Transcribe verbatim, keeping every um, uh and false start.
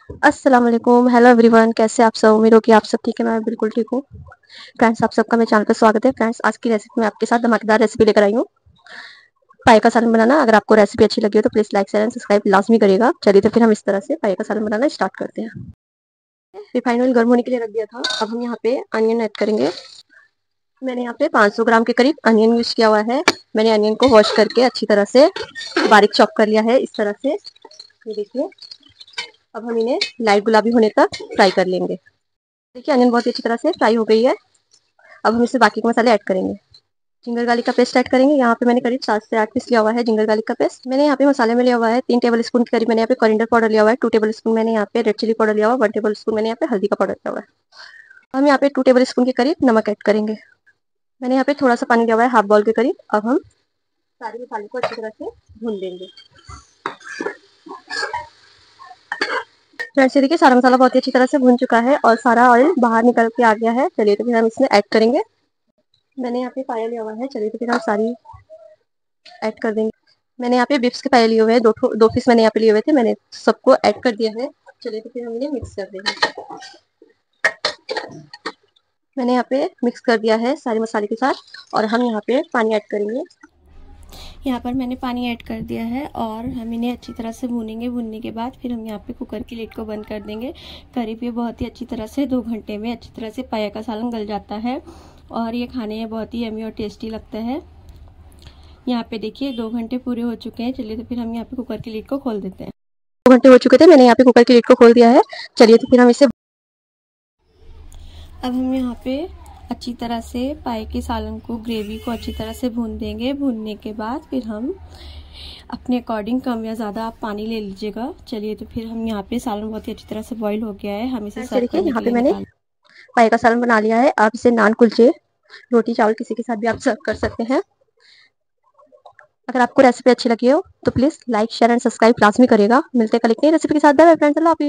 अस्सलाम वालेकुम, hello everyone, कैसे आप सब? उम्मीद हो कि आप सब ठीक है। मैं बिल्कुल ठीक हूँ। फ्रेंड्स, आप सबका मेरे चैनल पे स्वागत है। फ्रेंड्स, आज की रेसिपी मैं आपके साथ धमाकेदार रेसिपी लेकर आई हूँ, पाए का सालन बनाना। अगर आपको रेसिपी अच्छी लगी हो तो please like share and subscribe लाज़मी करिएगा। चलिए तो फिर हम इस तरह से पाए का सालन बनाना स्टार्ट करते हैं। रिफाइंड ऑयल गर्म होने के लिए रख दिया था। अब हम यहाँ पे अनियन ऐड करेंगे। मैंने यहाँ पे पाँच सौ ग्राम के करीब अनियन यूज़ किया हुआ है। मैंने अनियन को वॉश करके अच्छी तरह से बारीक चॉप कर लिया है, इस तरह से। ये देखिए, अब हम इन्हें लाइट गुलाबी होने तक फ्राई कर लेंगे। देखिए, अनियन बहुत ही अच्छी तरह से फ्राई हो गई है। अब हम इसमें बाकी के मसाले ऐड करेंगे। जिंजर गार्लिक का पेस्ट ऐड करेंगे। यहाँ पे मैंने करीब सात से आठ पीस लिया हुआ है जिंजर गार्लिक का पेस्ट। मैंने यहाँ पे मसाले में लिया हुआ है तीन टेबल स्पून के करीब। मैंने यहाँ पे कोरिएंडर पाउडर लिया हुआ है, टू टेबल स्पून मैंने यहाँ पे रेड चिली पाउडर लिया हुआ है, वन टेबल स्पून मैंने यहाँ पे हल्दी का पाउडर लिया हुआ है। हम यहाँ पे टू टेबल स्पून के करीब नमक ऐड करेंगे। मैंने यहाँ पे थोड़ा सा पानी लिया हुआ है, हाफ बाउल के करीब। अब हम सारे मसाले को अच्छी तरह से भून लेंगे। फ्रेंड्स, देखिए सारा मसाला बहुत ही अच्छी तरह से भून चुका है और सारा ऑयल बाहर निकल के आ गया है। चलिए तो फिर हम इसमें ऐड करेंगे। मैंने यहाँ पे पाया लिया हुआ है। चलिए तो फिर हम सारी ऐड कर देंगे। मैंने यहाँ पे बिप्स के पाए लिए हुए हैं, दो दो पीस मैंने यहाँ पे लिए हुए थे। मैंने सबको ऐड कर दिया है। चलिए तो फिर हम इन्हें मिक्स कर देंगे। मैंने यहाँ पे मिक्स कर दिया है सारे मसाले के साथ और हम यहाँ पे पानी ऐड करेंगे। यहाँ पर मैंने पानी ऐड कर दिया है और हम इन्हें अच्छी तरह से भूनेंगे। भूनने के बाद फिर हम यहाँ पे कुकर की लिड को बंद कर देंगे। करीब ये बहुत ही अच्छी तरह से दो घंटे में अच्छी तरह से पाया का सालन गल जाता है और ये खाने में बहुत ही यमी और टेस्टी लगता है। यहाँ पे देखिए दो घंटे पूरे हो चुके हैं। चलिए तो फिर हम यहाँ पे कुकर की लिड को खोल देते हैं। दो घंटे हो चुके थे, मैंने यहाँ पे कुकर की लिड को खोल दिया है। चलिए तो फिर हम इसे अब हम यहाँ पे अच्छी तरह से पाए के सालन को, ग्रेवी को अच्छी तरह से भून देंगे। भूनने के बाद फिर हम अपने अकॉर्डिंग कम या ज़्यादा आप पानी ले लीजिएगा। चलिए तो फिर हम यहाँ पे सालन बहुत ही अच्छी तरह से बॉईल हो गया है। हम इसे सर्व करने यहाँ के पे लिए मैंने निकाल पाए का सालन बना लिया है। आप इसे नान, कुलचे, रोटी, चावल किसी के साथ भी आप सर्व कर सकते हैं। अगर आपको रेसिपी अच्छी लगी हो तो please like share and subscribe लाजमी करिएगा। मिलते हैं कल एक नई रेसिपी के साथ। बाय बाय फ्रेंड्स, अल्लाह हाफिज़।